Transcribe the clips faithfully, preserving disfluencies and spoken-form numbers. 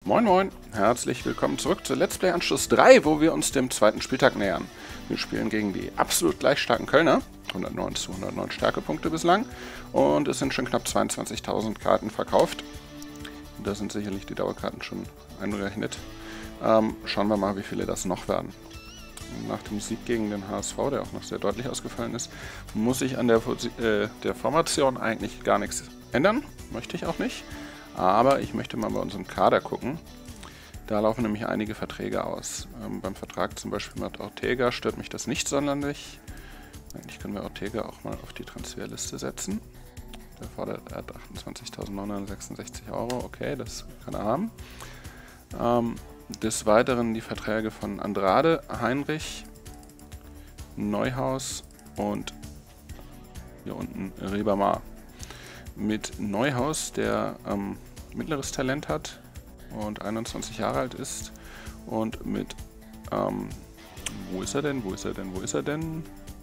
Moin Moin, herzlich willkommen zurück zu Let's Play Anschluss drei, wo wir uns dem zweiten Spieltag nähern. Wir spielen gegen die absolut gleich starken Kölner, hundertneun zu hundertneun Stärkepunkte bislang, und es sind schon knapp zweiundzwanzigtausend Karten verkauft. Da sind sicherlich die Dauerkarten schon eingerechnet. Ähm, schauen wir mal, wie viele das noch werden. Nach dem Sieg gegen den H S V, der auch noch sehr deutlich ausgefallen ist, muss ich an der, äh, der Formation eigentlich gar nichts ändern. Möchte ich auch nicht. Aber ich möchte mal bei unserem Kader gucken. Da laufen nämlich einige Verträge aus. Ähm, beim Vertrag zum Beispiel mit Ortega stört mich das nicht sonderlich. Eigentlich können wir Ortega auch mal auf die Transferliste setzen. Der fordert achtundzwanzigtausendneunhundertsechsundsechzig Euro. Okay, das kann er haben. Ähm, des Weiteren die Verträge von Andrade, Heinrich, Neuhaus und hier unten Ribamar. Mit Neuhaus, der ähm, mittleres Talent hat und einundzwanzig Jahre alt ist, und mit, ähm, wo ist er denn, wo ist er denn, wo ist er denn?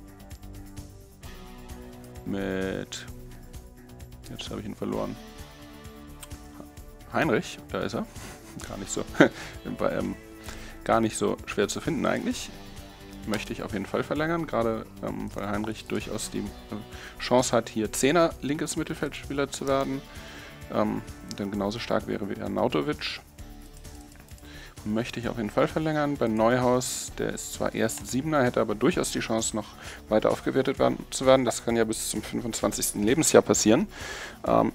Mit, jetzt habe ich ihn verloren. Heinrich, da ist er. Gar nicht so, ähm, gar nicht so schwer zu finden eigentlich. Möchte ich auf jeden Fall verlängern, gerade ähm, weil Heinrich durchaus die äh, Chance hat, hier Zehner linkes Mittelfeldspieler zu werden. Ähm, denn genauso stark wäre wie Arnautovic. Möchte ich auf jeden Fall verlängern. Bei Neuhaus, der ist zwar erst Siebener, hätte aber durchaus die Chance, noch weiter aufgewertet werden, zu werden. Das kann ja bis zum fünfundzwanzigsten Lebensjahr passieren. Ähm,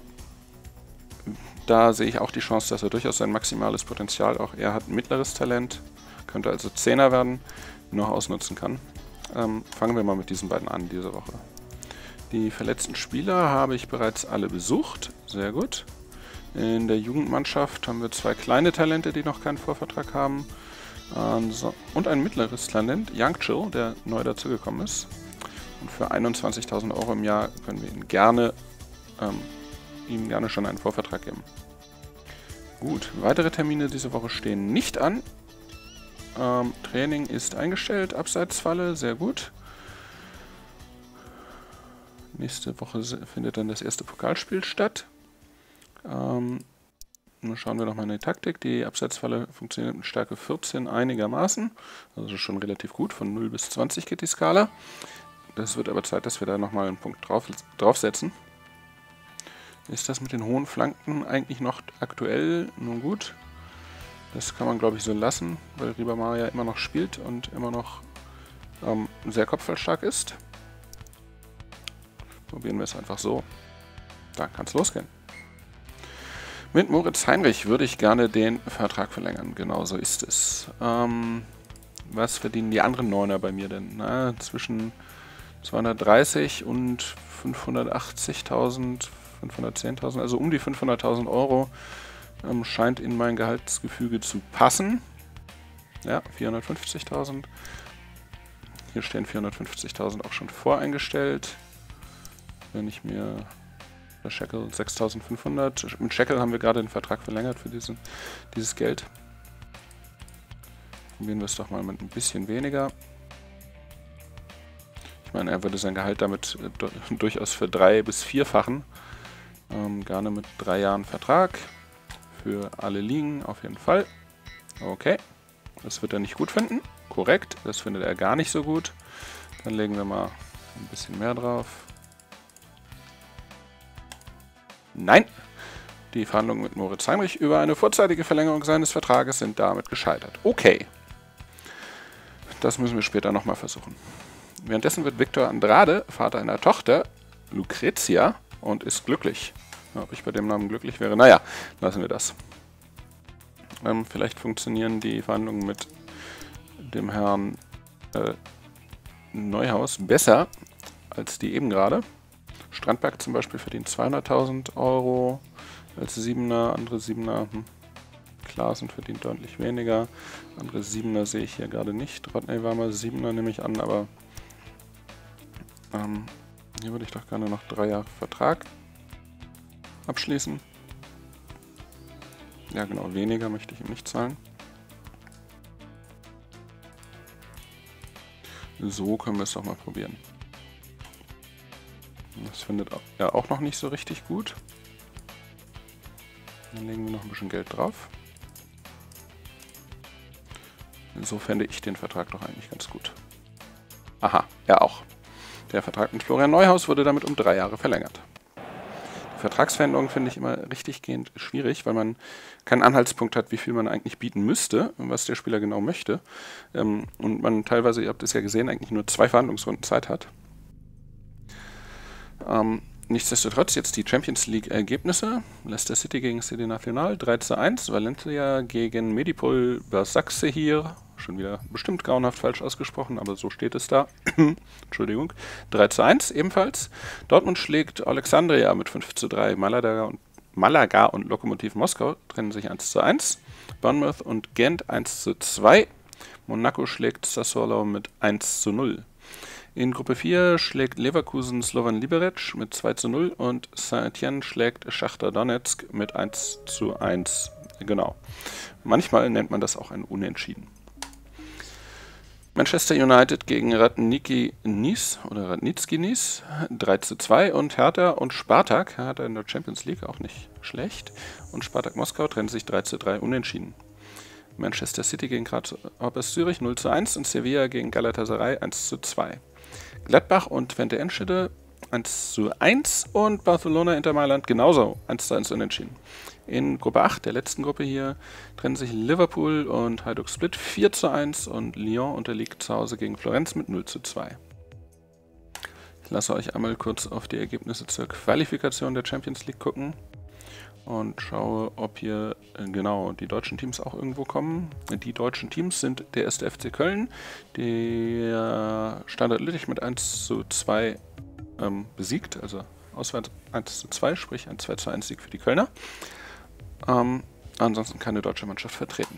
da sehe ich auch die Chance, dass er durchaus sein maximales Potenzial, auch er hat ein mittleres Talent, könnte also Zehner werden, noch ausnutzen kann. Ähm, fangen wir mal mit diesen beiden an diese Woche. Die verletzten Spieler habe ich bereits alle besucht. Sehr gut. In der Jugendmannschaft haben wir zwei kleine Talente, die noch keinen Vorvertrag haben. Ähm, so. Und ein mittleres Talent, Youngchill, der neu dazugekommen ist. Und für einundzwanzigtausend Euro im Jahr können wir ihn gerne, ähm, ihm gerne schon einen Vorvertrag geben. Gut, weitere Termine diese Woche stehen nicht an. Ähm, Training ist eingestellt, Abseitsfalle, sehr gut. Nächste Woche findet dann das erste Pokalspiel statt. Ähm, nun schauen wir nochmal in die Taktik. Die Abseitsfalle funktioniert mit Stärke vierzehn einigermaßen. Also schon relativ gut, von null bis zwanzig geht die Skala. Das wird aber Zeit, dass wir da nochmal einen Punkt drauf, draufsetzen. Ist das mit den hohen Flanken eigentlich noch aktuell? Nun gut. Das kann man, glaube ich, so lassen, weil Ribamar ja immer noch spielt und immer noch ähm, sehr kopfballstark ist. Probieren wir es einfach so. Da kann es losgehen. Mit Moritz Heinrich würde ich gerne den Vertrag verlängern. Genau so ist es. Ähm, was verdienen die anderen Neuner bei mir denn? Na, zwischen zweihundertdreißig und fünfhundertachtzigtausend, fünfhundertzehntausend, also um die fünfhunderttausend Euro. Ähm, scheint in mein Gehaltsgefüge zu passen. Ja, vierhundertfünfzigtausend. Hier stehen vierhundertfünfzigtausend auch schon voreingestellt. Wenn ich mir bei Shackle sechstausendfünfhundert, mit Shackle haben wir gerade den Vertrag verlängert für diesen, dieses Geld. Probieren wir es doch mal mit ein bisschen weniger. Ich meine, er würde sein Gehalt damit äh, durchaus für drei- bis vierfachen. Ähm, gerne mit drei Jahren Vertrag. Für alle Ligen auf jeden Fall. Okay, das wird er nicht gut finden. Korrekt, das findet er gar nicht so gut. Dann legen wir mal ein bisschen mehr drauf. Nein, die Verhandlungen mit Moritz Heinrich über eine vorzeitige Verlängerung seines Vertrages sind damit gescheitert. Okay, das müssen wir später nochmal versuchen. Währenddessen wird Victor Andrade Vater einer Tochter, Lucrezia, und ist glücklich. Ob ich bei dem Namen glücklich wäre? Naja, lassen wir das. Ähm, vielleicht funktionieren die Verhandlungen mit dem Herrn äh, Neuhaus besser als die eben gerade. Strandberg zum Beispiel verdient zweihunderttausend Euro als Siebener, andere Siebener, hm, Klaassen verdient deutlich weniger. Andere Siebener sehe ich hier gerade nicht. Rodney war mal Siebener, nehme ich an, aber ähm, hier würde ich doch gerne noch drei Jahre Vertrag abschließen. Ja genau, weniger möchte ich ihm nicht zahlen. So können wir es doch mal probieren. Das findet er auch noch nicht so richtig gut. Dann legen wir noch ein bisschen Geld drauf. So fände ich den Vertrag doch eigentlich ganz gut. Aha, er auch. Der Vertrag mit Florian Neuhaus wurde damit um drei Jahre verlängert. Die Vertragsveränderung finde ich immer richtiggehend schwierig, weil man keinen Anhaltspunkt hat, wie viel man eigentlich bieten müsste und was der Spieler genau möchte. Ähm, und man teilweise, ihr habt es ja gesehen, eigentlich nur zwei Verhandlungsrunden Zeit hat. Ähm, nichtsdestotrotz jetzt die Champions League-Ergebnisse. Leicester City gegen Stade National drei zu eins, Valencia gegen Medipol Basaksehir hier. Schon wieder bestimmt grauenhaft falsch ausgesprochen, aber so steht es da. Entschuldigung. drei zu eins ebenfalls. Dortmund schlägt Alexandria mit fünf zu drei. Malaga und, Malaga und Lokomotiv Moskau trennen sich eins zu eins. Bournemouth und Gent eins zu zwei. Monaco schlägt Sassuolo mit eins zu null. In Gruppe vier schlägt Leverkusen Slovan Liberec mit zwei zu null und Saint-Étienne schlägt Schachtar Donetsk mit eins zu eins. Genau. Manchmal nennt man das auch ein Unentschieden. Manchester United gegen Radniki Nice oder Radnitski Nice drei zu zwei und Hertha und Spartak, Hertha in der Champions League auch nicht schlecht, und Spartak Moskau trennen sich drei zu drei unentschieden. Manchester City gegen Grasshoppers Zürich null zu eins und Sevilla gegen Galatasaray eins zu zwei. Gladbach und Twente Enschede eins zu eins und Barcelona Inter Mailand genauso eins zu eins unentschieden. In Gruppe acht, der letzten Gruppe hier, trennen sich Liverpool und Hajduk Split vier zu eins und Lyon unterliegt zu Hause gegen Florenz mit null zu zwei. Ich lasse euch einmal kurz auf die Ergebnisse zur Qualifikation der Champions League gucken und schaue, ob hier äh, genau die deutschen Teams auch irgendwo kommen. Die deutschen Teams sind der erste F C Köln, der Standard Lüttich mit eins zu zwei ähm, besiegt, also auswärts eins zu zwei, sprich ein zwei zu eins Sieg für die Kölner. Ähm, ansonsten keine deutsche Mannschaft vertreten.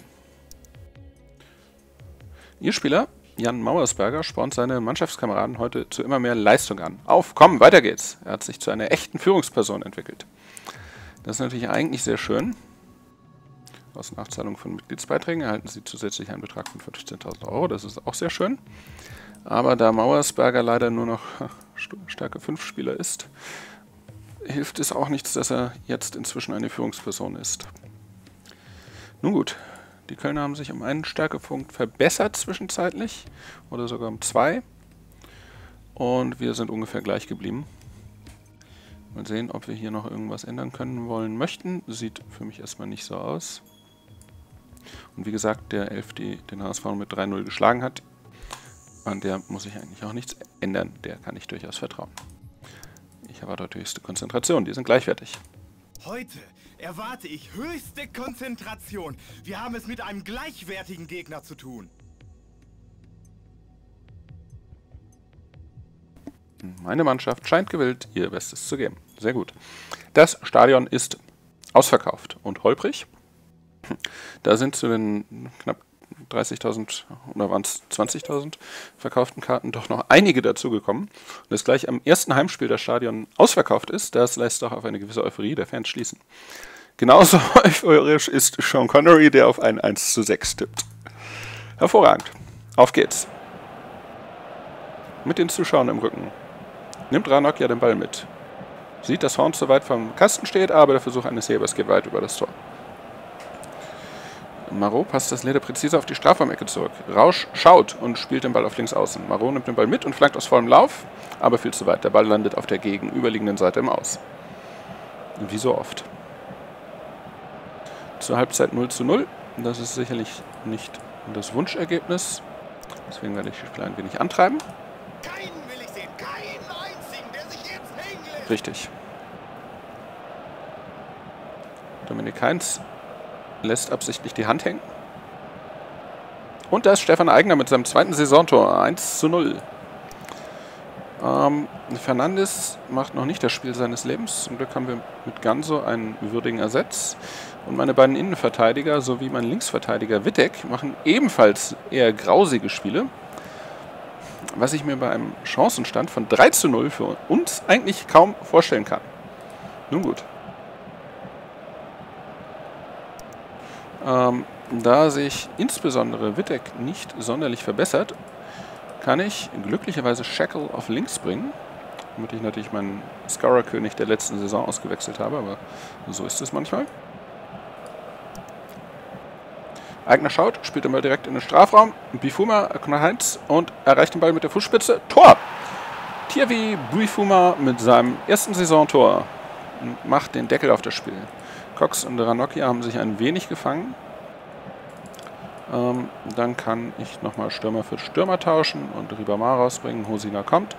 Ihr Spieler, Jan Mauersberger, spornt seine Mannschaftskameraden heute zu immer mehr Leistung an. Auf, komm, weiter geht's! Er hat sich zu einer echten Führungsperson entwickelt. Das ist natürlich eigentlich sehr schön. Aus Nachzahlung von Mitgliedsbeiträgen erhalten Sie zusätzlich einen Betrag von fünfzehntausend Euro. Das ist auch sehr schön. Aber da Mauersberger leider nur noch Stärke fünf Spieler ist, hilft es auch nichts, dass er jetzt inzwischen eine Führungsperson ist. Nun gut, die Kölner haben sich um einen Stärkepunkt verbessert zwischenzeitlich oder sogar um zwei. Und wir sind ungefähr gleich geblieben. Mal sehen, ob wir hier noch irgendwas ändern können wollen möchten. Sieht für mich erstmal nicht so aus. Und wie gesagt, der Elf, die den H S V mit drei null geschlagen hat, an der muss ich eigentlich auch nichts ändern. Der kann ich durchaus vertrauen. Ich habe dort höchste Konzentration, die sind gleichwertig. Heute erwarte ich höchste Konzentration. Wir haben es mit einem gleichwertigen Gegner zu tun. Meine Mannschaft scheint gewillt, ihr Bestes zu geben. Sehr gut. Das Stadion ist ausverkauft und holprig. Da sind zu den knapp dreißigtausend oder waren es zwanzigtausend verkauften Karten doch noch einige dazugekommen. Und dass gleich am ersten Heimspiel das Stadion ausverkauft ist, das lässt doch auf eine gewisse Euphorie der Fans schließen. Genauso euphorisch ist Sean Connery, der auf ein eins zu sechs tippt. Hervorragend. Auf geht's. Mit den Zuschauern im Rücken nimmt Ranocchia den Ball mit. Sieht, dass Horn zu weit vom Kasten steht, aber der Versuch eines Hebers geht weit über das Tor. Marot passt das Leder präzise auf die Strafraumecke zurück. Rausch schaut und spielt den Ball auf links außen. Marot nimmt den Ball mit und flankt aus vollem Lauf, aber viel zu weit. Der Ball landet auf der gegenüberliegenden Seite im Aus. Wie so oft. Zur Halbzeit null zu null. Das ist sicherlich nicht das Wunschergebnis. Deswegen werde ich das Spiel ein wenig antreiben. Keinen will ich sehen, keinen einzigen, der sich jetzt hängen lässt. Richtig. Dominik Heinz lässt absichtlich die Hand hängen. Und da ist Stefan Aigner mit seinem zweiten Saisontor. eins zu null. Ähm, Fernandes macht noch nicht das Spiel seines Lebens. Zum Glück haben wir mit Ganso einen würdigen Ersatz. Und meine beiden Innenverteidiger sowie mein Linksverteidiger Wittek machen ebenfalls eher grausige Spiele. Was ich mir bei einem Chancenstand von drei zu null für uns eigentlich kaum vorstellen kann. Nun gut. Ähm, da sich insbesondere Wittek nicht sonderlich verbessert, kann ich glücklicherweise Shackle auf links bringen, damit ich natürlich meinen Scorer-König der letzten Saison ausgewechselt habe, aber so ist es manchmal. Eigner schaut, spielt den Ball direkt in den Strafraum. Buifuma kommt Heinz und erreicht den Ball mit der Fußspitze. Tor! Thierry Buifuma mit seinem ersten Saisontor macht den Deckel auf das Spiel. Cox und Ranocchia haben sich ein wenig gefangen. Ähm, dann kann ich nochmal Stürmer für Stürmer tauschen und Ribamar rausbringen. Hosina kommt.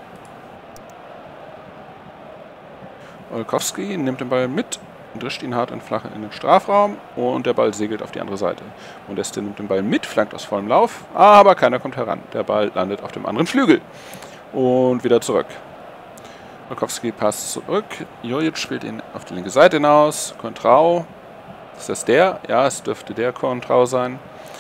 Olkowski nimmt den Ball mit und drischt ihn hart und flach in den Strafraum und der Ball segelt auf die andere Seite. Modeste nimmt den Ball mit, flankt aus vollem Lauf, aber keiner kommt heran. Der Ball landet auf dem anderen Flügel und wieder zurück. Olkowski passt zurück, Jojic spielt ihn auf die linke Seite hinaus, Contrao, ist das der? Ja, es dürfte der Contrao sein.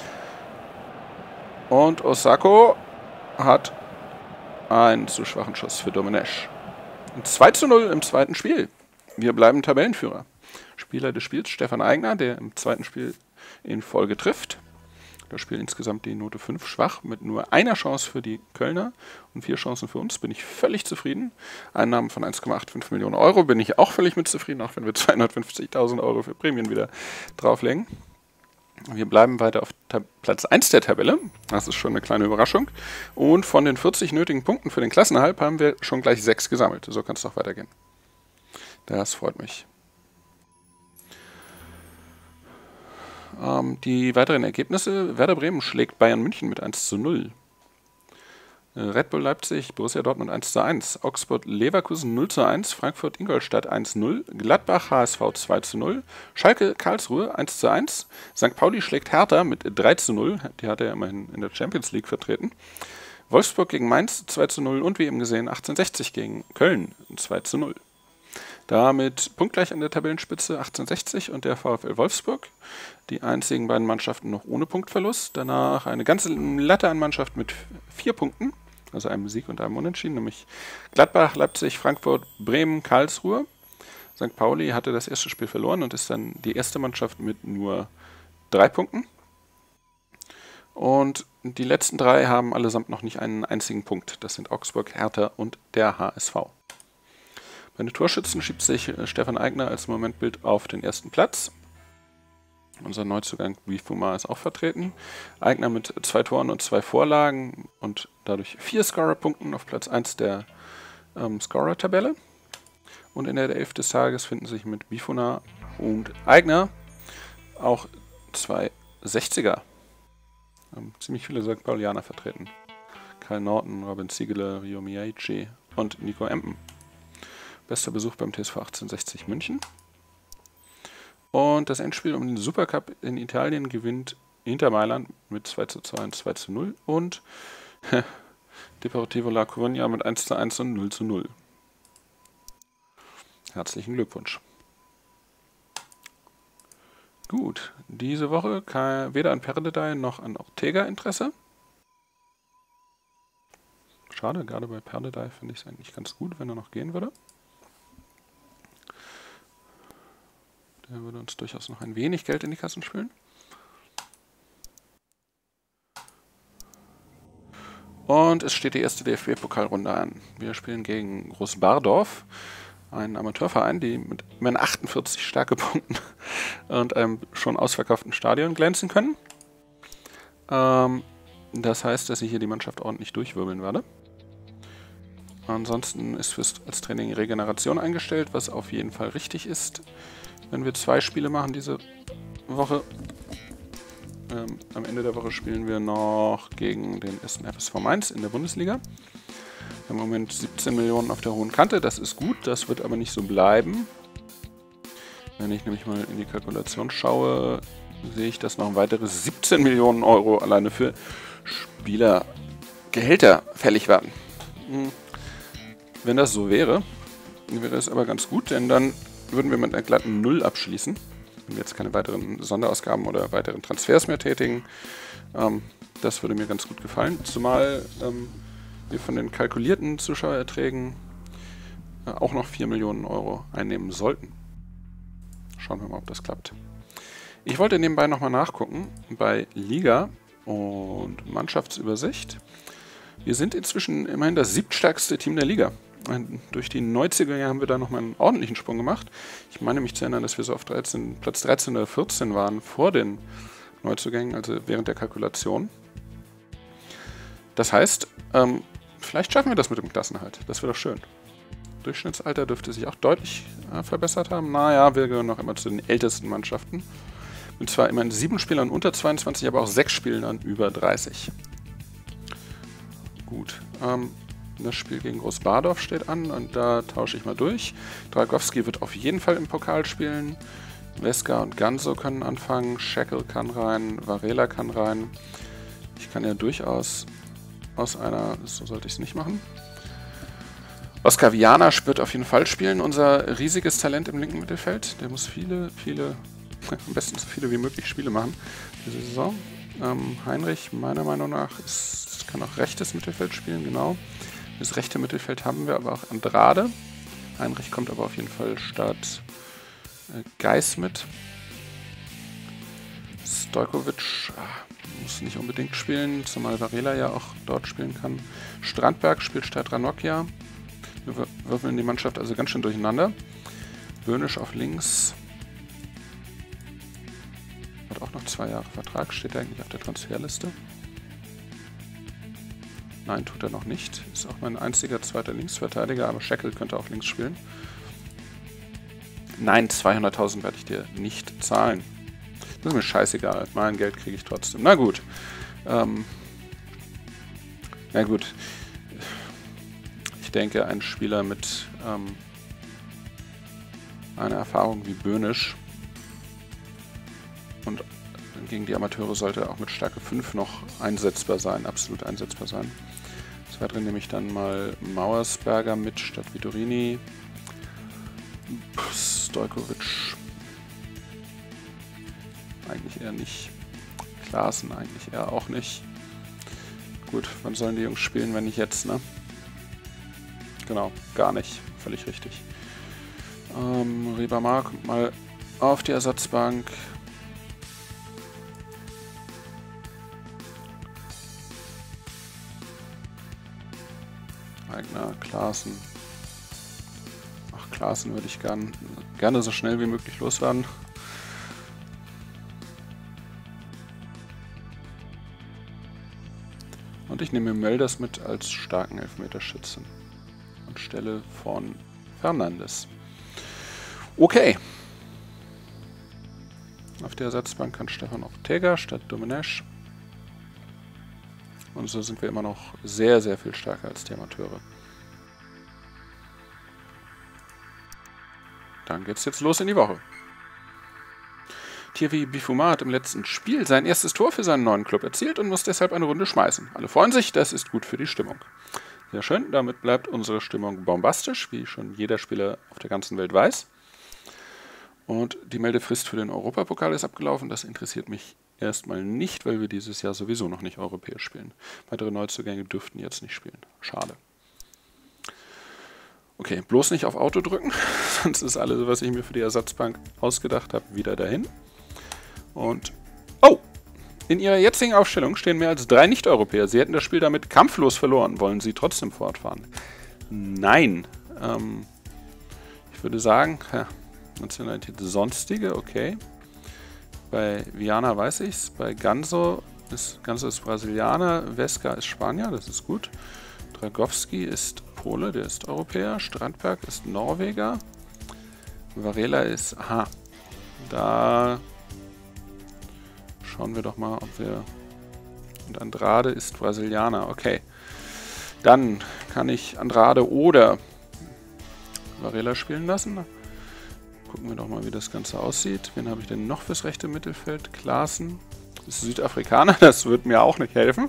Und Osako hat einen zu schwachen Schuss für Domenech. zwei zu null im zweiten Spiel. Wir bleiben Tabellenführer. Spieler des Spiels Stefan Aigner, der im zweiten Spiel in Folge trifft. Das Spiel insgesamt die Note fünf, schwach, mit nur einer Chance für die Kölner und vier Chancen für uns. Bin ich völlig zufrieden. Einnahmen von eins Komma fünfundachtzig Millionen Euro bin ich auch völlig mit zufrieden, auch wenn wir zweihundertfünfzigtausend Euro für Prämien wieder drauflegen. Wir bleiben weiter auf Platz eins der Tabelle. Das ist schon eine kleine Überraschung. Und von den vierzig nötigen Punkten für den Klassenerhalt haben wir schon gleich sechs gesammelt. So kann es doch weitergehen. Das freut mich. Ähm, die weiteren Ergebnisse. Werder Bremen schlägt Bayern München mit eins zu null. Red Bull Leipzig, Borussia Dortmund eins zu eins, Augsburg Leverkusen null zu eins, Frankfurt Ingolstadt eins zu null, Gladbach H S V zwei zu null, Schalke Karlsruhe eins zu eins, Sankt Pauli schlägt Hertha mit drei zu null, die hat er immerhin in der Champions League vertreten, Wolfsburg gegen Mainz zwei zu null und wie eben gesehen achtzehnhundertsechzig gegen Köln zwei zu null. Damit punktgleich an der Tabellenspitze achtzehnhundertsechzig und der VfL Wolfsburg, die einzigen beiden Mannschaften noch ohne Punktverlust, danach eine ganze Latte an Mannschaft mit vier Punkten. Also einem Sieg und einem Unentschieden, nämlich Gladbach, Leipzig, Frankfurt, Bremen, Karlsruhe. Sankt Pauli hatte das erste Spiel verloren und ist dann die erste Mannschaft mit nur drei Punkten. Und die letzten drei haben allesamt noch nicht einen einzigen Punkt. Das sind Augsburg, Hertha und der H S V. Bei den Torschützen schiebt sich Stefan Aigner als Momentbild auf den ersten Platz. Unser Neuzugang Buifuma ist auch vertreten. Aigner mit zwei Toren und zwei Vorlagen und dadurch vier Scorer-Punkten auf Platz eins der ähm, Scorer-Tabelle. Und in der Elf des Tages finden sich mit Buifuma und Aigner auch zwei sechziger. Ähm, ziemlich viele Sankt Paulianer vertreten. Kai Norton, Robin Ziegler, Rio Miyachi und Nico Empen. Bester Besuch beim T S V achtzehnhundertsechzig München. Und das Endspiel um den Supercup in Italien gewinnt Inter Mailand mit zwei zu zwei und zwei zu null und Deportivo La Coruña mit eins zu eins und null zu null. Herzlichen Glückwunsch. Gut, diese Woche kann weder an Perdedei noch an Ortega Interesse. Schade, gerade bei Perdedei finde ich es eigentlich ganz gut, wenn er noch gehen würde. Der würde uns durchaus noch ein wenig Geld in die Kassen spülen. Und es steht die erste D F B-Pokalrunde an. Wir spielen gegen Großbardorf, einen Amateurverein, die mit immerhin achtundvierzig starke Punkten und einem schon ausverkauften Stadion glänzen können. Ähm, das heißt, dass ich hier die Mannschaft ordentlich durchwirbeln werde. Ansonsten ist fürs als Training Regeneration eingestellt, was auf jeden Fall richtig ist. Wenn wir zwei Spiele machen diese Woche, ähm, am Ende der Woche spielen wir noch gegen den ersten F S V Mainz in der Bundesliga. Wir haben im Moment siebzehn Millionen auf der hohen Kante, das ist gut, das wird aber nicht so bleiben. Wenn ich nämlich mal in die Kalkulation schaue, sehe ich, dass noch weitere siebzehn Millionen Euro alleine für Spielergehälter fällig werden. Hm. Wenn das so wäre, wäre es aber ganz gut, denn dann würden wir mit einer glatten Null abschließen, wenn wir jetzt keine weiteren Sonderausgaben oder weiteren Transfers mehr tätigen. Ähm, das würde mir ganz gut gefallen, zumal ähm, wir von den kalkulierten Zuschauererträgen äh, auch noch vier Millionen Euro einnehmen sollten. Schauen wir mal, ob das klappt. Ich wollte nebenbei nochmal nachgucken bei Liga und Mannschaftsübersicht. Wir sind inzwischen immerhin das siebtstärkste Team der Liga. Durch die Neuzugänge haben wir da nochmal einen ordentlichen Sprung gemacht. Ich meine mich zu erinnern, dass wir so auf dreizehn, Platz dreizehn oder vierzehn waren vor den Neuzugängen, also während der Kalkulation. Das heißt, ähm, vielleicht schaffen wir das mit dem Klassenerhalt. Das wäre doch schön. Durchschnittsalter dürfte sich auch deutlich äh, verbessert haben. Naja, wir gehören noch immer zu den ältesten Mannschaften. Und zwar immerhin sieben Spielern unter zweiundzwanzig, aber auch sechs Spielern über dreißig. Gut. Ähm, das Spiel gegen Großbadorf steht an und da tausche ich mal durch. Dragowski wird auf jeden Fall im Pokal spielen. Weska und Ganso können anfangen. Shackle kann rein. Varela kann rein. Ich kann ja durchaus aus einer... So sollte ich es nicht machen. Oskar Viana wird auf jeden Fall spielen, unser riesiges Talent im linken Mittelfeld. Der muss viele, viele, am besten so viele wie möglich Spiele machen diese Saison. Ähm, Heinrich, meiner Meinung nach, ist, kann auch rechtes Mittelfeld spielen, genau. Das rechte Mittelfeld haben wir aber auch Andrade. Heinrich kommt aber auf jeden Fall statt äh, Geis mit. Stojkovic ah, muss nicht unbedingt spielen, zumal Varela ja auch dort spielen kann. Strandberg spielt statt Ranocchia. Wir würfeln die Mannschaft also ganz schön durcheinander. Böhnisch auf links. Hat auch noch zwei Jahre Vertrag. Steht er eigentlich auf der Transferliste? Nein, tut er noch nicht. Ist auch mein einziger zweiter Linksverteidiger, aber Shackle könnte auch links spielen. Nein, zweihunderttausend werde ich dir nicht zahlen. Das ist mir scheißegal. Mein Geld kriege ich trotzdem. Na gut. Ähm, na gut. Ich denke, ein Spieler mit ähm, einer Erfahrung wie Böhnisch und gegen die Amateure sollte auch mit Stärke fünf noch einsetzbar sein, absolut einsetzbar sein. Das wäre drin nämlich dann mal Mauersberger mit statt Vitorini, Stojkovic, eigentlich eher nicht, Klaassen eigentlich eher auch nicht. Gut, wann sollen die Jungs spielen, wenn nicht jetzt, ne? Genau, gar nicht. Völlig richtig. Ähm, Ribamar kommt mal auf die Ersatzbank. Eigner, Klaassen. Ach, Klaassen würde ich gern, gerne so schnell wie möglich loswerden. Und ich nehme Mölders mit als starken Elfmeterschützen. Stelle von Fernandes. Okay. Auf der Ersatzbank kann Stefan Ortega statt Domenech. Und so sind wir immer noch sehr, sehr viel stärker als die Amateure. Dann geht's jetzt los in die Woche. Thierry Bifuma hat im letzten Spiel sein erstes Tor für seinen neuen Club erzielt und muss deshalb eine Runde schmeißen. Alle freuen sich, das ist gut für die Stimmung. Sehr schön, damit bleibt unsere Stimmung bombastisch, wie schon jeder Spieler auf der ganzen Welt weiß. Und die Meldefrist für den Europapokal ist abgelaufen. Das interessiert mich erstmal nicht, weil wir dieses Jahr sowieso noch nicht europäisch spielen. Weitere Neuzugänge dürften jetzt nicht spielen. Schade. Okay, bloß nicht auf Auto drücken, sonst ist alles, was ich mir für die Ersatzbank ausgedacht habe, wieder dahin. Und, oh! In ihrer jetzigen Aufstellung stehen mehr als drei Nicht-Europäer. Sie hätten das Spiel damit kampflos verloren. Wollen sie trotzdem fortfahren? Nein. Ähm, ich würde sagen, ja, Nationalität Sonstige, okay. Bei Viana weiß ich's. Bei Ganso ist, Ganso ist Brasilianer. Weska ist Spanier, das ist gut. Dragowski ist Pole, der ist Europäer. Strandberg ist Norweger. Varela ist, aha, da... Schauen wir doch mal, ob wir... Und Andrade ist Brasilianer. Okay. Dann kann ich Andrade oder Varela spielen lassen. Gucken wir doch mal, wie das Ganze aussieht. Wen habe ich denn noch fürs rechte Mittelfeld? Klaassen. Das ist Südafrikaner. Das wird mir auch nicht helfen.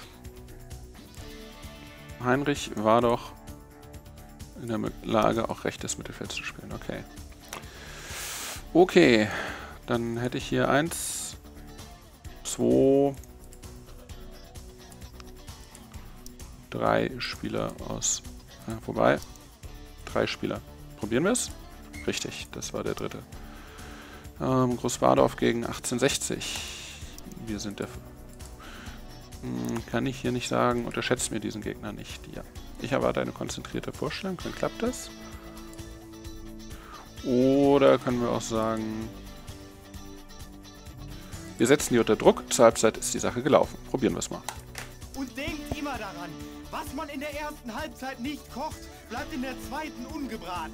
Heinrich war doch in der Lage, auch rechtes Mittelfeld zu spielen. Okay. Okay. Dann hätte ich hier eins... zwei, drei Spieler aus, äh, wobei, drei Spieler. Probieren wir es? Richtig, das war der dritte. Ähm, Großbadorf gegen achtzehnhundertsechzig. Wir sind der... Hm, kann ich hier nicht sagen, unterschätzt mir diesen Gegner nicht. Ja, ich erwarte eine konzentrierte Vorstellung, dann klappt das. Oder können wir auch sagen... Wir setzen die unter Druck. Zur Halbzeit ist die Sache gelaufen. Probieren wir es mal. Und denkt immer daran, was man in der ersten Halbzeit nicht kocht, bleibt in der zweiten ungebraten.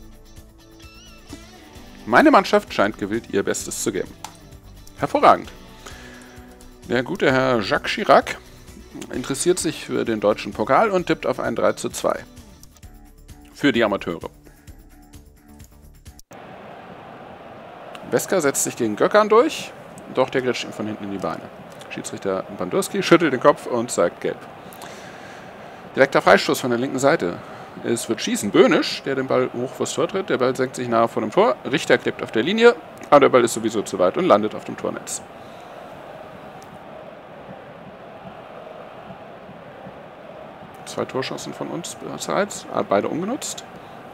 Meine Mannschaft scheint gewillt, ihr Bestes zu geben. Hervorragend. Der gute Herr Jacques Chirac interessiert sich für den deutschen Pokal und tippt auf ein drei zu zwei. Für die Amateure. Wesker setzt sich gegen Gökhan durch, doch der glitscht ihm von hinten in die Beine. Schiedsrichter Bandurski schüttelt den Kopf und zeigt gelb. Direkter Freistoß von der linken Seite. Es wird schießen. Böhnisch, der den Ball hoch vors Tor tritt. Der Ball senkt sich nahe vor dem Tor. Richter klebt auf der Linie, aber der Ball ist sowieso zu weit und landet auf dem Tornetz. Zwei Torschancen von uns bereits, beide ungenutzt.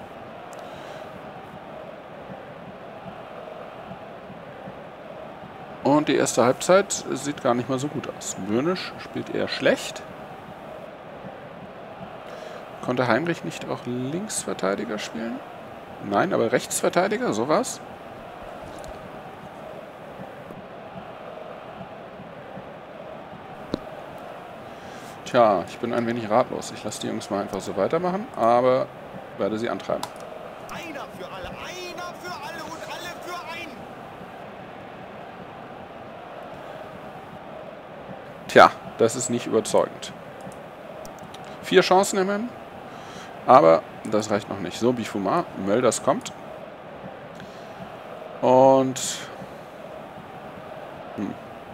Und die erste Halbzeit sieht gar nicht mal so gut aus. Böhnisch spielt eher schlecht. Konnte Heinrich nicht auch Linksverteidiger spielen? Nein, aber Rechtsverteidiger, sowas. Tja, ich bin ein wenig ratlos. Ich lasse die Jungs mal einfach so weitermachen, aber werde sie antreiben. Einer für alle, einer für alle und alle für einen. Tja, das ist nicht überzeugend. Vier Chancen immerhin, aber das reicht noch nicht. So, Bifuma, Mölders kommt. Und... Hm.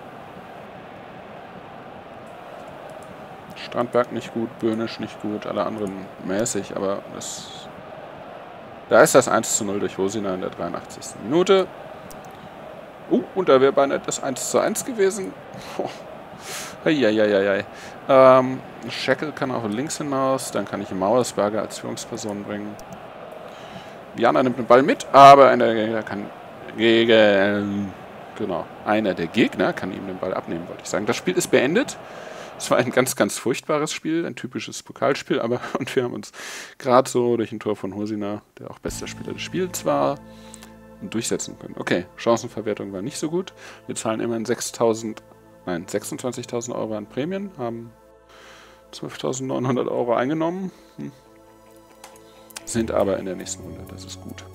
Strandberg nicht gut, Böhnisch nicht gut, alle anderen mäßig, aber das... Da ist das eins zu null durch Hosina in der dreiundachtzigsten Minute. Uh, und da wäre beinahe das eins zu eins gewesen. Oh. Eieieiei. Ähm, Scheckel kann auch links hinaus, dann kann ich Mauersberger als Führungsperson bringen. Jana nimmt den Ball mit, aber einer der Gegner kann gegen... Genau, einer der Gegner kann ihm den Ball abnehmen, wollte ich sagen. Das Spiel ist beendet. Es war ein ganz, ganz furchtbares Spiel, ein typisches Pokalspiel, aber und wir haben uns gerade so durch ein Tor von Hosina, der auch bester Spieler des Spiels war, durchsetzen können. Okay, Chancenverwertung war nicht so gut. Wir zahlen immerhin sechstausend, nein, sechsundzwanzigtausend Euro an Prämien, haben zwölftausendneunhundert Euro eingenommen, hm. Sind aber in der nächsten Runde, das ist gut.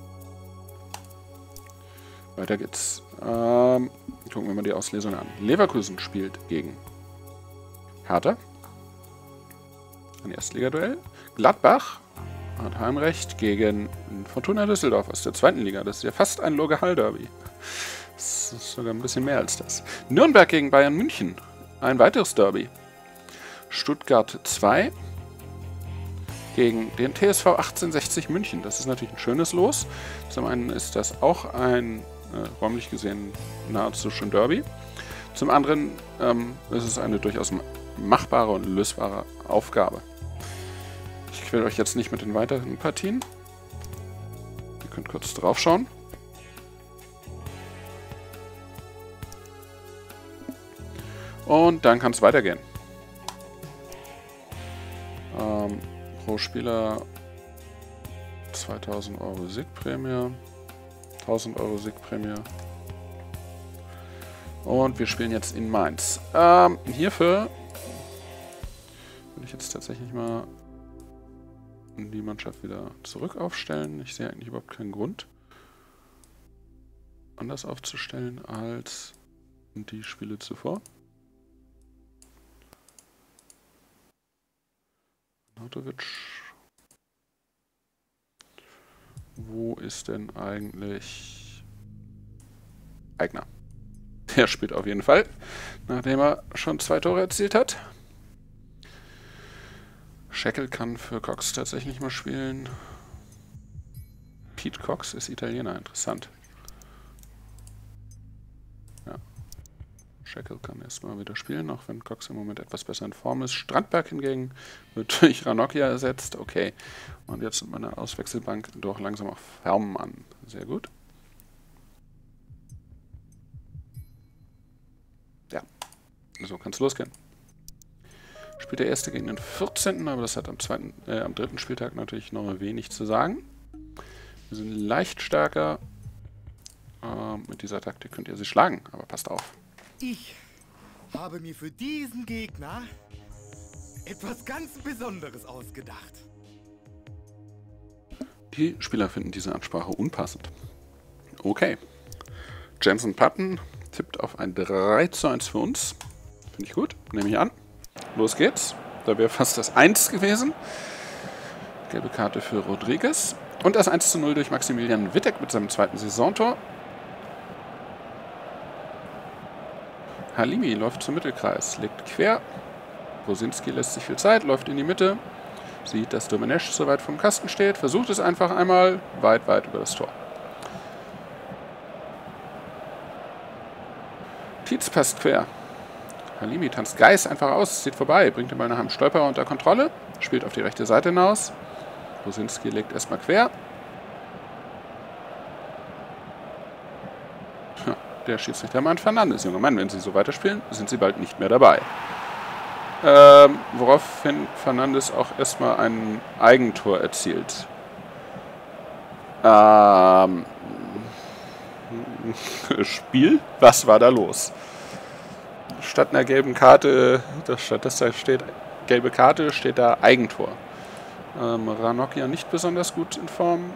Weiter geht's. Ähm, gucken wir mal die Auslesung an. Leverkusen spielt gegen Hertha. Ein Erstligaduell. Gladbach hat Heimrecht gegen Fortuna Düsseldorf aus der zweiten Liga. Das ist ja fast ein Lokal-Derby. Das ist sogar ein bisschen mehr als das. Nürnberg gegen Bayern München. Ein weiteres Derby. Stuttgart zwei gegen den T S V achtzehnhundertsechzig München. Das ist natürlich ein schönes Los. Zum einen ist das auch ein äh, räumlich gesehen nahezu schon Derby. Zum anderen ähm, ist es eine durchaus machbare und lösbare Aufgabe. Ich quäle euch jetzt nicht mit den weiteren Partien. Ihr könnt kurz drauf schauen. Und dann kann es weitergehen. Ähm, pro Spieler zweitausend Euro Siegprämie, tausend Euro Siegprämie. Und wir spielen jetzt in Mainz. Ähm, hierfür will ich jetzt tatsächlich mal die Mannschaft wieder zurück aufstellen. Ich sehe eigentlich überhaupt keinen Grund, anders aufzustellen als die Spiele zuvor. Nautovic. Wo ist denn eigentlich Eigner? Der spielt auf jeden Fall, nachdem er schon zwei Tore erzielt hat. Scheckel kann für Cox tatsächlich mal spielen. Pete Cox ist Italiener, interessant. Ja. Scheckel kann erstmal wieder spielen, auch wenn Cox im Moment etwas besser in Form ist. Strandberg hingegen wird durch Ranocchia ersetzt. Okay. Und jetzt sind meine Auswechselbank doch langsam auf Fermen an. Sehr gut. Ja. So kann es losgehen. Spielt der erste gegen den vierzehnten, aber das hat am, zweiten, äh, am dritten Spieltag natürlich noch wenig zu sagen. Wir sind leicht stärker, Äh, mit dieser Taktik könnt ihr sie schlagen, aber passt auf. Ich habe mir für diesen Gegner etwas ganz Besonderes ausgedacht. Die Spieler finden diese Ansprache unpassend. Okay. Jensen Patton tippt auf ein drei zu eins für uns. Finde ich gut, nehme ich an. Los geht's. Da wäre fast das eins gewesen. Gelbe Karte für Rodriguez. Und das eins zu null durch Maximilian Wittek mit seinem zweiten Saisontor. Halimi läuft zum Mittelkreis, legt quer. Brosinski lässt sich viel Zeit, läuft in die Mitte. Sieht, dass Domenech so weit vom Kasten steht. Versucht es einfach einmal weit, weit über das Tor. Tietz passt quer. Halimi tanzt Geis einfach aus, zieht vorbei, bringt den Ball nach einem Stolperer unter Kontrolle, spielt auf die rechte Seite hinaus. Brosinski legt erstmal quer. Ja, der Schiedsrichter meint Fernandes. Junge Mann, wenn Sie so weiterspielen, sind Sie bald nicht mehr dabei. Ähm, woraufhin Fernandes auch erstmal ein Eigentor erzielt. Ähm, Spiel? Was war da los? Statt einer gelben Karte, statt dass da steht gelbe Karte, steht da Eigentor. Ähm, Ranocchia nicht besonders gut in Form.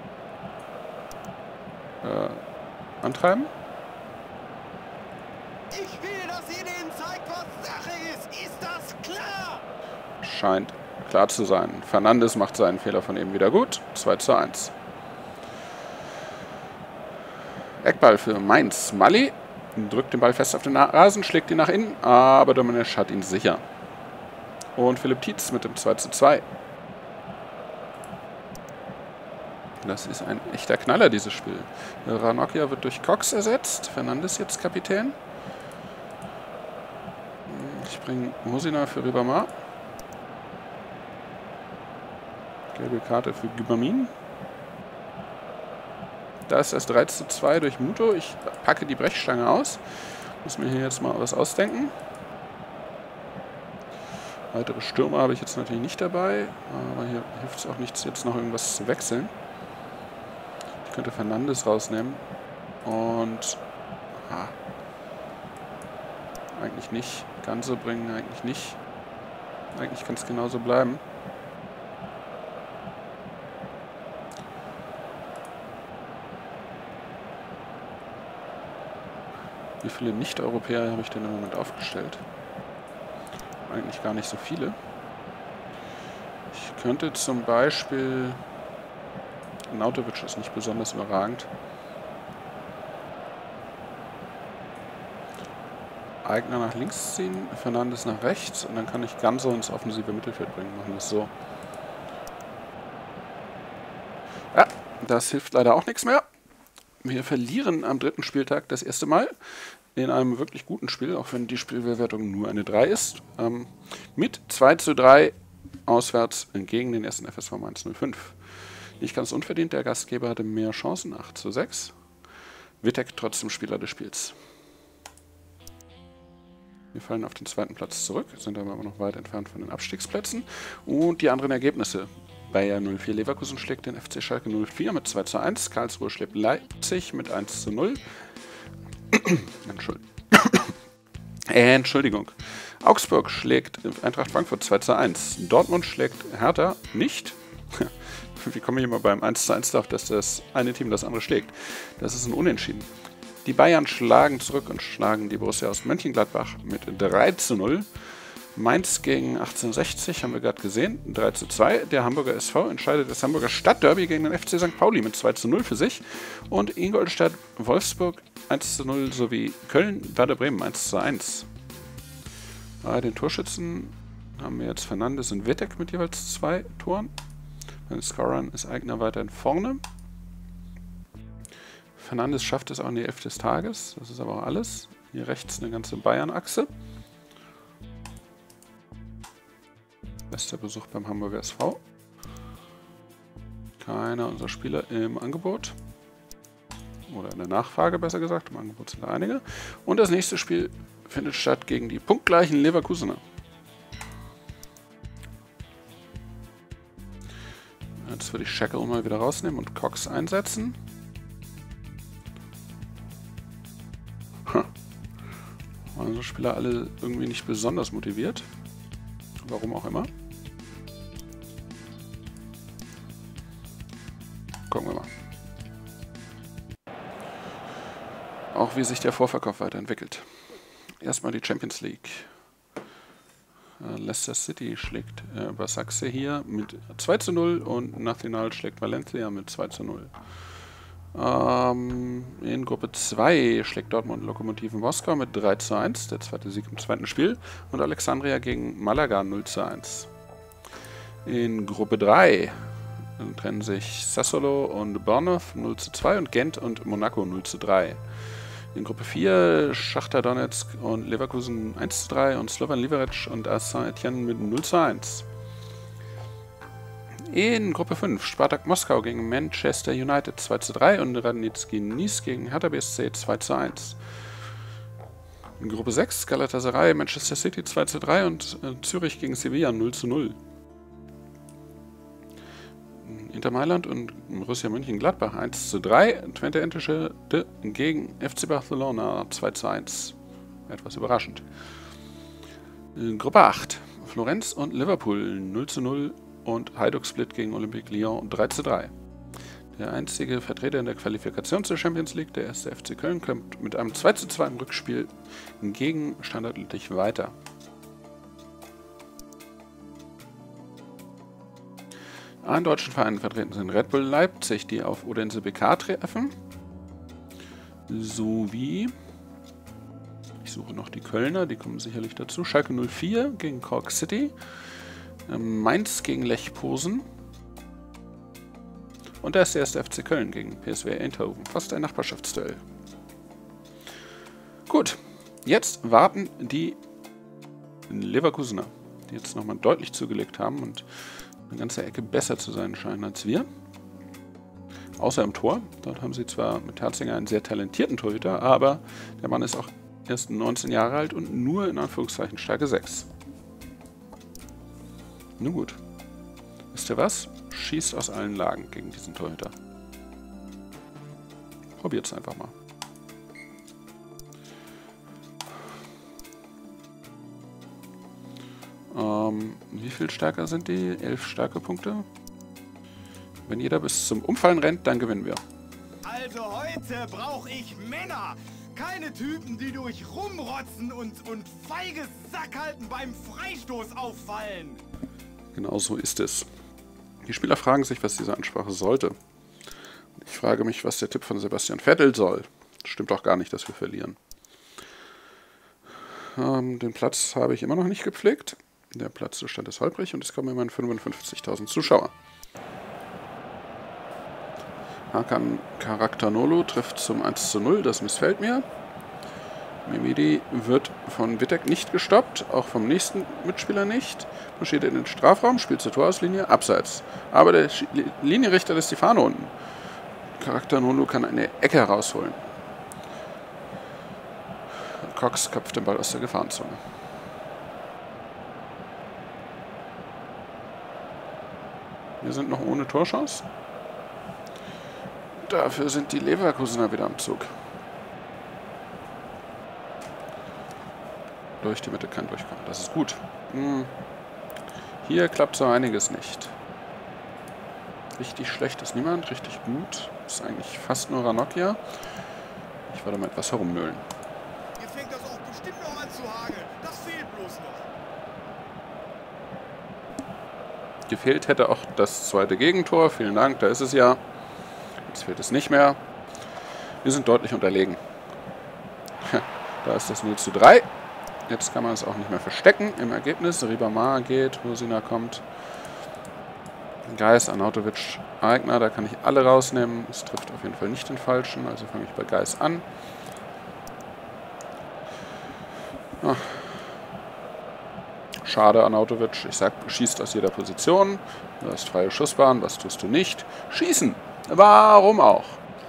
Äh, antreiben. Ich will, dass ihr denen zeigt, was Sache ist. Ist das klar? Scheint klar zu sein. Fernandes macht seinen Fehler von eben wieder gut. zwei zu eins. Eckball für Mainz. Mali drückt den Ball fest auf den Rasen, schlägt ihn nach innen, aber Domenech hat ihn sicher. Und Philipp Tietz mit dem zwei zu zwei. Das ist ein echter Knaller, dieses Spiel. Ranocchia wird durch Cox ersetzt. Fernandes jetzt Kapitän. Ich bringe Mosina für Ribamar. Gelbe Karte für Gubamin. Da ist das drei zu zwei durch Muto. Ich packe die Brechstange aus. Muss mir hier jetzt mal was ausdenken. Weitere Stürmer habe ich jetzt natürlich nicht dabei. Aber hier hilft es auch nichts, jetzt noch irgendwas zu wechseln. Ich könnte Fernandes rausnehmen. Und... Ah, eigentlich nicht. Ganze bringen, eigentlich nicht. Eigentlich kann es genauso bleiben. Wie viele Nicht-Europäer habe ich denn im Moment aufgestellt? Eigentlich gar nicht so viele. Ich könnte zum Beispiel... Nautovic ist nicht besonders überragend. Eigner nach links ziehen, Fernandes nach rechts und dann kann ich Ganso ins offensive Mittelfeld bringen. Machen wir es so. Ja, das hilft leider auch nichts mehr. Wir verlieren am dritten Spieltag das erste Mal in einem wirklich guten Spiel, auch wenn die Spielbewertung nur eine drei ist. Ähm, mit zwei zu drei auswärts gegen den ersten F S V Mainz null fünf. Nicht ganz unverdient, der Gastgeber hatte mehr Chancen, acht zu sechs. Wittek trotzdem Spieler des Spiels. Wir fallen auf den zweiten Platz zurück, sind aber noch weit entfernt von den Abstiegsplätzen. Und die anderen Ergebnisse. Bayer null vier Leverkusen schlägt den F C Schalke null vier mit zwei zu eins. Karlsruhe schlägt Leipzig mit eins zu null. Entschuldigung. Entschuldigung. Augsburg schlägt Eintracht Frankfurt zwei zu eins. Dortmund schlägt Hertha nicht. Wie komme ich immer beim eins zu eins darauf, dass das eine Team das andere schlägt? Das ist ein Unentschieden. Die Bayern schlagen zurück und schlagen die Borussia aus Mönchengladbach mit drei zu null. Mainz gegen achtzehnhundertsechzig haben wir gerade gesehen, drei zu zwei. Der Hamburger S V entscheidet das Hamburger Stadtderby gegen den F C Sankt Pauli mit zwei zu null für sich. Und Ingolstadt Wolfsburg eins zu null sowie Köln Werder Bremen eins zu eins. Bei den Torschützen haben wir jetzt Fernandes und Wittek mit jeweils zwei Toren. Bei den Scorern ist Eigner weiterhin vorne. Fernandes schafft es auch in die Elf des Tages. Das ist aber auch alles. Hier rechts eine ganze Bayern-Achse. Bester Besuch beim Hamburger S V. Keiner unserer Spieler im Angebot. Oder in der Nachfrage, besser gesagt. Im Angebot sind da einige. Und das nächste Spiel findet statt gegen die punktgleichen Leverkusener. Jetzt würde ich Shackle mal wieder rausnehmen und Cox einsetzen. Also Spieler alle irgendwie nicht besonders motiviert. Warum auch immer. Gucken wir mal. Auch wie sich der Vorverkauf weiterentwickelt. Erstmal die Champions League. Leicester City schlägt äh, Basaksehir hier mit zwei zu null und Nacional schlägt Valencia mit zwei zu null. Ähm, in Gruppe zwei schlägt Dortmund Lokomotiven Moskau mit drei zu eins, der zweite Sieg im zweiten Spiel, und Alexandria gegen Malaga null zu eins. In Gruppe drei trennen sich Sassuolo und Bournemouth null zu zwei und Gent und Monaco null zu drei. In Gruppe vier Schachtar Donetsk und Leverkusen eins zu drei und Slovan Liberec und A S Saint-Étienne mit null zu eins. In Gruppe fünf Spartak Moskau gegen Manchester United zwei zu drei und Radnički Nice gegen Hertha B S C zwei zu eins. In Gruppe sechs Galatasaray Manchester City zwei zu drei und äh, Zürich gegen Sevilla null zu null. Inter Mailand und Borussia Mönchengladbach eins zu drei, Twente Entische gegen F C Barcelona zwei zu eins. Etwas überraschend. In Gruppe acht Florenz und Liverpool null zu null und Hajduk Split gegen Olympique Lyon drei zu drei. Der einzige Vertreter in der Qualifikation zur Champions League, der erste F C Köln, kommt mit einem zwei zu zwei im Rückspiel gegen Standard Lüttich weiter. An deutschen Vereinen vertreten sind Red Bull Leipzig, die auf Odense B K treffen, sowie, ich suche noch die Kölner, die kommen sicherlich dazu, Schalke null vier gegen Cork City, Mainz gegen Lech Posen und der ist der erste F C Köln gegen P S V Eindhoven, fast ein Nachbarschaftsduell. Gut, jetzt warten die Leverkusener, die jetzt nochmal deutlich zugelegt haben und eine ganze Ecke besser zu sein scheinen als wir. Außer im Tor. Dort haben sie zwar mit Herzinger einen sehr talentierten Torhüter, aber der Mann ist auch erst neunzehn Jahre alt und nur in Anführungszeichen Stärke sechs. Nun gut. Wisst ihr was? Schießt aus allen Lagen gegen diesen Torhüter. Probiert's einfach mal. Ähm, wie viel stärker sind die? Elf Stärkepunkte. Wenn jeder bis zum Umfallen rennt, dann gewinnen wir. Also heute brauche ich Männer. Keine Typen, die durch Rumrotzen und, und feiges Sackhalten beim Freistoß auffallen. Genau so ist es. Die Spieler fragen sich, was diese Ansprache sollte. Ich frage mich, was der Tipp von Sebastian Vettel soll. Stimmt doch gar nicht, dass wir verlieren. Ähm, den Platz habe ich immer noch nicht gepflegt. Der Platzzustand ist holprig und es kommen immerhin fünfundfünfzigtausend Zuschauer. Hakan Karaktanolu trifft zum eins zu null, das missfällt mir. Mimidi wird von Wittek nicht gestoppt, auch vom nächsten Mitspieler nicht. Marschiert in den Strafraum, spielt zur Torauslinie, abseits. Aber der Linienrichter lässt die Fahne unten. Karaktanolu kann eine Ecke herausholen. Cox köpft den Ball aus der Gefahrenzone. Wir sind noch ohne Torchance. Dafür sind die Leverkusener wieder am Zug. Durch die Mitte kann durchkommen. Das ist gut. Hm. Hier klappt so einiges nicht. Richtig schlecht ist niemand. Richtig gut ist eigentlich fast nur Ranocchia. Ich werde mal etwas herumnölen. Hier fängt das auch bestimmt noch an zu hageln. Das fehlt bloß noch. Gefehlt hätte auch das zweite Gegentor. Vielen Dank, da ist es ja. Jetzt fehlt es nicht mehr. Wir sind deutlich unterlegen. Da ist das null zu drei. Jetzt kann man es auch nicht mehr verstecken im Ergebnis. Ribamar geht, Rosina kommt. Geis, Arnautovic, Aigner, da kann ich alle rausnehmen. Es trifft auf jeden Fall nicht den Falschen, also fange ich bei Geis an. Ach. Schade, Arnautovic. Ich sag, schießt aus jeder Position. Du hast freie Schussbahn. Was tust du nicht? Schießen. Warum auch?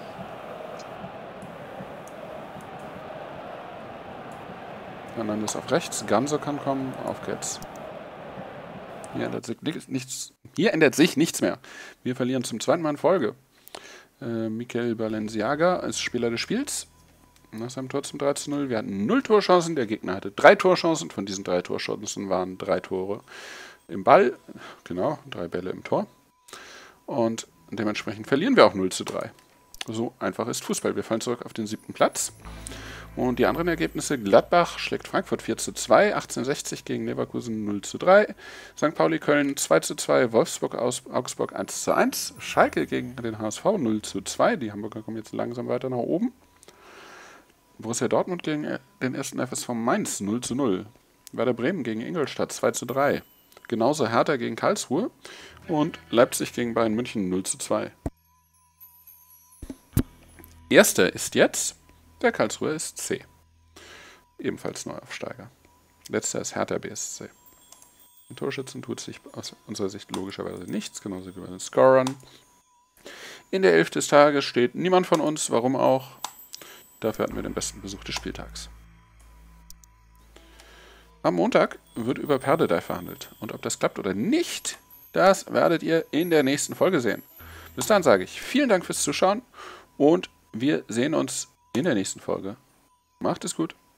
Fernandes auf rechts. Ganso kann kommen. Auf geht's. Hier ändert sich nichts, hier ändert sich nichts mehr. Wir verlieren zum zweiten Mal in Folge. Äh, Mikel Balenciaga ist Spieler des Spiels. nach seinem Tor zum drei zu null. Wir hatten null Torchancen, der Gegner hatte drei Torchancen. Von diesen drei Torchancen waren drei Tore im Ball, genau, drei Bälle im Tor. Und dementsprechend verlieren wir auch null zu drei. So einfach ist Fußball. Wir fallen zurück auf den siebten Platz. Und die anderen Ergebnisse: Gladbach schlägt Frankfurt vier zu zwei, achtzehnhundertsechzig gegen Leverkusen null zu drei, Sankt Pauli Köln zwei zu zwei, Wolfsburg aus Augsburg eins zu eins, Schalke gegen den H S V null zu zwei, die Hamburger kommen jetzt langsam weiter nach oben, Borussia Dortmund gegen den ersten F S V Mainz null zu null, Werder Bremen gegen Ingolstadt zwei zu drei, genauso Hertha gegen Karlsruhe und Leipzig gegen Bayern München null zu zwei. Erster ist jetzt der Karlsruher S C. Ebenfalls Neuaufsteiger. Letzter ist Hertha B S C. Den Torschützen tut sich aus unserer Sicht logischerweise nichts, genauso wie bei den Scorern. In der Elf des Tages steht niemand von uns, warum auch. Dafür hatten wir den besten Besuch des Spieltags. Am Montag wird über Perdedei verhandelt. Und ob das klappt oder nicht, das werdet ihr in der nächsten Folge sehen. Bis dahin sage ich vielen Dank fürs Zuschauen und wir sehen uns in der nächsten Folge. Macht es gut.